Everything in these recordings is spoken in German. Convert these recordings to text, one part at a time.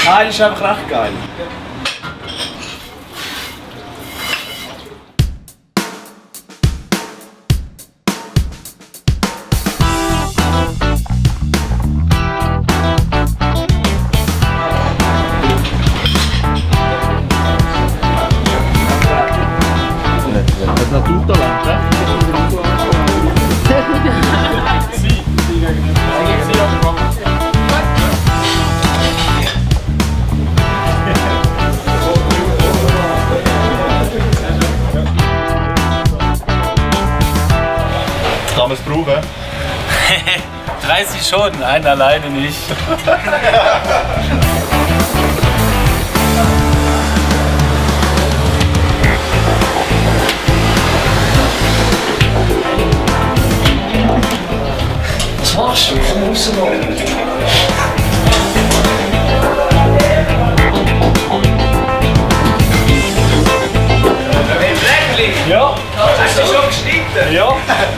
Geil ist einfach recht geil. È tutto là, Kann man es brauchen? 30 schon, einen alleine nicht. Was machst du? Komm raus noch. Ja. Hast du schon geschnitten? Ja.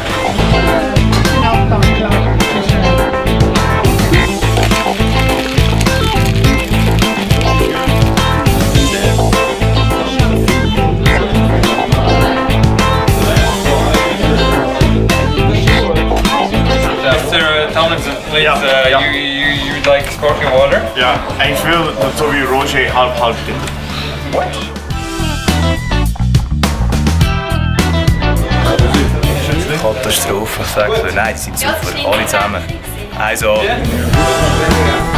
After Thomas, with, Ja. you like sparkling water? Ja, ich will so wie Roger halb bitte. Katastrophe, ich sag's dir. Nein, die sind super. Alle zusammen. Also.